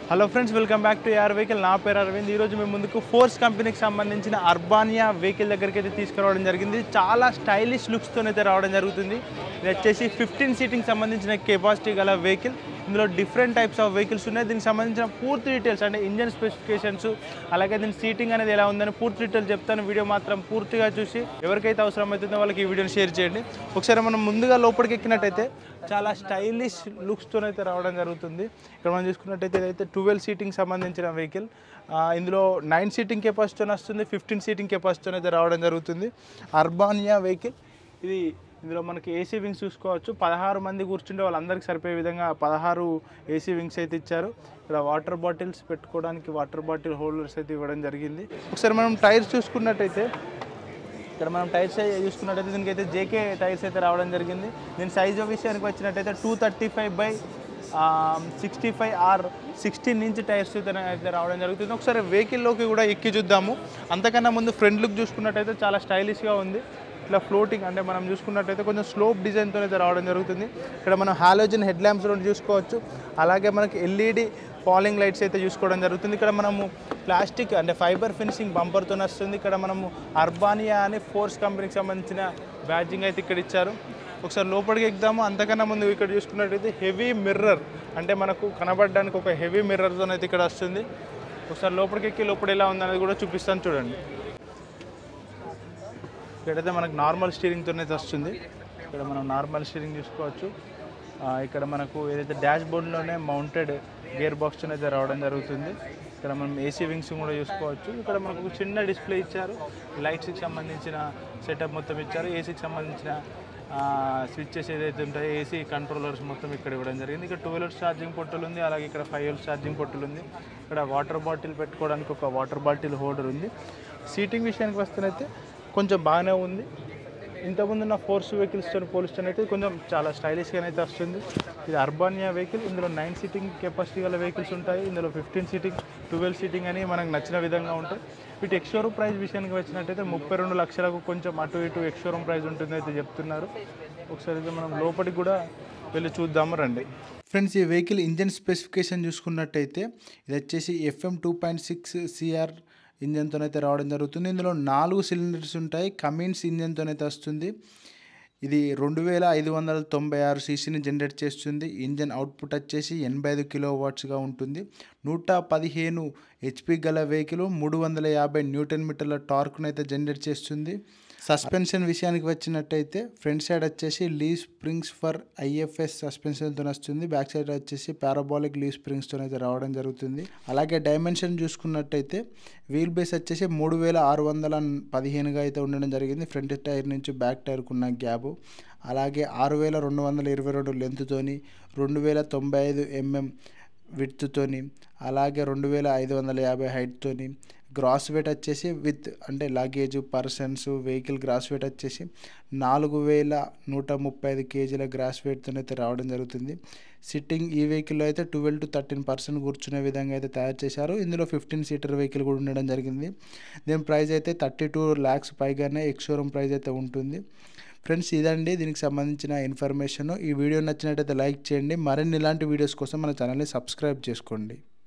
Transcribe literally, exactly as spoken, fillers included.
Hello friends, welcome back to your vehicle. నా పేరు అరవింద్. ఈరోజు మేము ముందుకు ఫోర్స్ కంపెనీకి సంబంధించిన అర్బానియా వెహికల్ దగ్గరికి అయితే తీసుకురావడం జరిగింది. చాలా స్టైలిష్ లుక్స్తో అయితే రావడం జరుగుతుంది. ఇది వచ్చేసి ఫిఫ్టీన్ సీటింగ్ సంబంధించిన కెపాసిటీ గల వెహికల్. ఇందులో డిఫరెంట్ టైప్స్ ఆఫ్ వెహికల్స్ ఉన్నాయి. దీనికి సంబంధించిన పూర్తి డీటెయిల్స్ అంటే ఇంజన్ స్పెసిఫికేషన్స్, అలాగే దీని సీటింగ్ అనేది ఎలా ఉందని పూర్తి డీటెయిల్స్ చెప్తాను. వీడియో మాత్రం పూర్తిగా చూసి ఎవరికైతే అవసరం అవుతుందో వాళ్ళకి ఈ వీడియోని షేర్ చేయండి. ఒకసారి మనం ముందుగా లోపలికి ఎక్కినట్టయితే చాలా స్టైలిష్ లుక్స్తో అయితే రావడం జరుగుతుంది. ఇక్కడ మనం చూసుకున్నట్టయితే ఇదైతే ట్వెల్వ్ సీటింగ్ సంబంధించిన వెహికల్. ఇందులో నైన్ సీటింగ్ కెపాసిటీ వస్తుంది, ఫిఫ్టీన్ సీటింగ్ కెపాసిటీ అయితే రావడం జరుగుతుంది. అర్బానియా వెహికల్ ఇది. ఇందులో మనకి ఏసీ వింగ్స్ చూసుకోవచ్చు. పదహారు మంది కూర్చుంటే వాళ్ళందరికీ సరిపోయే విధంగా పదహారు ఏసీ వింగ్స్ అయితే ఇచ్చారు. ఇక్కడ వాటర్ బాటిల్స్ పెట్టుకోవడానికి వాటర్ బాటిల్ హోల్డర్స్ అయితే ఇవ్వడం జరిగింది. ఒకసారి మనం టైర్స్ చూసుకున్నట్టయితే ఇక్కడ మనం టైర్స్ చూసుకున్నట్టయితే దీనికైతే జేకే టైర్స్ అయితే రావడం జరిగింది. దీని సైజు విషయానికి వచ్చినట్టయితే two thirty five by sixty five R sixteen inch tyres అయితే రావడం జరుగుతుంది. ఒకసారి వెహికల్లోకి కూడా ఎక్కి చూద్దాము. అంతకన్నా ముందు ఫ్రంట్ లుక్ చూసుకున్నట్టయితే చాలా స్టైలిష్గా ఉంది. ఇట్లా ఫ్లోటింగ్ అంటే మనం చూసుకున్నట్టయితే కొంచెం స్లోప్ డిజైన్తో అయితే రావడం జరుగుతుంది. ఇక్కడ మనం హాలోజన్ హెడ్ ల్యాంప్స్ రెండు చూసుకోవచ్చు. అలాగే మనకి ఎల్ఈడి ఫాలింగ్ లైట్స్ అయితే చూసుకోవడం జరుగుతుంది. ఇక్కడ మనము ప్లాస్టిక్ అంటే ఫైబర్ ఫినిషింగ్ బంపర్తో వస్తుంది. ఇక్కడ మనము అర్బానియా అని ఫోర్స్ కంపెనీకి సంబంధించిన బ్యాడ్జింగ్ అయితే ఇక్కడ ఇచ్చారు. ఒకసారి లోపలికి ఎక్కుదాము. అంతకన్నా ముందు ఇక్కడ చూసుకున్నట్టయితే హెవీ మిర్రర్ అంటే మనకు కనబడడానికి ఒక హెవీ మిర్రర్తో అయితే ఇక్కడ వస్తుంది. ఒకసారి లోపలికి ఎక్కి లోపల ఎలా ఉందనేది కూడా చూపిస్తాను చూడండి. ఇక్కడైతే మనకు నార్మల్ స్టీరింగ్తో అయితే వస్తుంది. ఇక్కడ మనం నార్మల్ స్టీరింగ్ చూసుకోవచ్చు. ఇక్కడ మనకు ఏదైతే డాష్ బోర్డ్లోనే మౌంటెడ్ గేర్ బాక్స్తో అయితే రావడం జరుగుతుంది. ఇక్కడ మనం ఏసీ వింగ్స్ కూడా చూసుకోవచ్చు. ఇక్కడ మనకు చిన్న డిస్ప్లే ఇచ్చారు. లైట్స్కి సంబంధించిన సెటప్ మొత్తం ఇచ్చారు. ఏసీకి సంబంధించిన స్విచ్చెస్ ఏదైతే ఉంటాయో ఏసీ కంట్రోలర్స్ మొత్తం ఇక్కడ ఇవ్వడం జరిగింది. ఇక్కడ ట్వెల్వ్ అవర్స్ ఛార్జింగ్ పొట్టులు ఉంది. అలాగే ఇక్కడ ఫైవ్ అవర్స్ ఛార్జింగ్ పొట్టులు ఉంది. ఇక్కడ వాటర్ బాటిల్ పెట్టుకోవడానికి ఒక వాటర్ బాటిల్ హోల్డర్ ఉంది. సీటింగ్ విషయానికి వస్తేనైతే కొంచెం బాగానే ఉంది. ఇంతకుముందు ఉన్న ఫోర్స్ వెహికల్స్తో పోలిస్తున్నట్టు కొంచెం చాలా స్టైలిష్గా అయితే వస్తుంది. ఇది అర్బానియా వెహికల్. ఇందులో నైన్ సీటింగ్ కెపాసిటీ గల వెహికల్స్ ఉంటాయి. ఇందులో ఫిఫ్టీన్ సీటింగ్, ట్వెల్వ్ సీటింగ్ అని మనకు నచ్చిన విధంగా ఉంటాయి. వీటి ఎక్స్షోరూమ్ ప్రైస్ విషయానికి వచ్చినట్టయితే ముప్పై రెండు లక్షలకు కొంచెం అటు ఇటు ఎక్స్షోరూమ్ ప్రైస్ ఉంటుంది అయితే చెప్తున్నారు. ఒకసారి అయితే మనం లోపలికి కూడా వెళ్ళి చూద్దాము రండి. ఫ్రెండ్స్, ఈ వెహికల్ ఇంజన్ స్పెసిఫికేషన్ చూసుకున్నట్టయితే ఇది వచ్చేసి FM two point six CR ఇంజన్తో అయితే రావడం జరుగుతుంది. ఇందులో నాలుగు సిలిండర్స్ ఉంటాయి. కమిన్స్ ఇంజన్తో అయితే వస్తుంది. ఇది రెండు వేల ఐదు వందల తొంభై ఆరు సీసీని జనరేట్ చేస్తుంది. ఇంజన్ అవుట్పుట్ వచ్చేసి ఎనభై ఐదు కిలో వాట్స్గా ఉంటుంది. నూట పదిహేను హెచ్పి గల వెహికల్ మూడు వందల యాభై న్యూటన్ మీటర్ల టార్క్ను అయితే జనరేట్ చేస్తుంది. సస్పెన్షన్ విషయానికి వచ్చినట్టయితే ఫ్రంట్ సైడ్ వచ్చేసి లీ స్ప్రింగ్స్ ఫర్ ఐఎఫ్ఎస్ సస్పెన్షన్తో వస్తుంది. బ్యాక్ సైడ్ వచ్చేసి పారాబాలిక్ లీ స్ప్రింగ్స్తో అయితే రావడం జరుగుతుంది. అలాగే డైమెన్షన్ చూసుకున్నట్టయితే వీల్ బేస్ వచ్చేసి మూడు వేల ఆరు వందల పదిహేనుగా అయితే ఉండడం జరిగింది. ఫ్రంట్ టైర్ నుంచి బ్యాక్ టైర్కు ఉన్న గ్యాప్. అలాగే ఆరు వేల రెండు వందల ఇరవై రెండు లెంత్తోని, రెండు వేల తొంభై ఐదు ఎంఎం విడ్త్తోని, అలాగే రెండు వేల ఐదు వందల యాభై హైట్తోని, గ్రాస్ వెయిట్ వచ్చేసి విత్ అంటే luggage persons vehicle gross weight వచ్చేసి నాలుగు వేల నూట ముప్పై ఐదు కేజీల గ్రాస్ వెయిట్తో అయితే రావడం జరుగుతుంది. సిట్టింగ్ ఈ వెహికల్లో అయితే ట్వెల్వ్ టు థర్టీన్ పర్సెంట్ కూర్చునే విధంగా అయితే తయారు చేశారు. ఇందులో ఫిఫ్టీన్ సీటర్ వెహికల్ కూడా ఉండడం జరిగింది. దీని ప్రైస్ అయితే థర్టీ టూ ల్యాక్స్ పైగానే ఎక్స్షోరూమ్ ప్రైస్ అయితే ఉంటుంది. ఫ్రెండ్స్, ఇదండి దీనికి సంబంధించిన ఇన్ఫర్మేషన్. ఈ వీడియో నచ్చినట్టయితే లైక్ చేయండి. మరిన్ని ఇలాంటి వీడియోస్ కోసం మన ఛానల్ని సబ్స్క్రైబ్ చేసుకోండి.